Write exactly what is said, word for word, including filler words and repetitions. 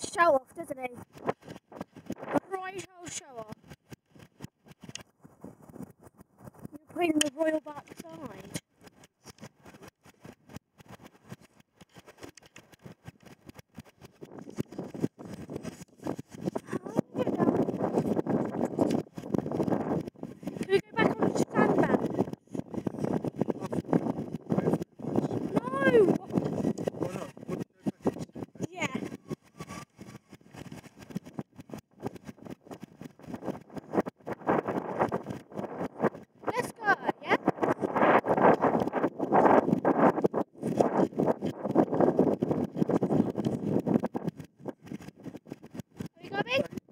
show off, doesn't he? A right old show off. You're putting the royal backside. Can we go back on the sandbag? No! Yeah. Let's go, yeah? Are we going?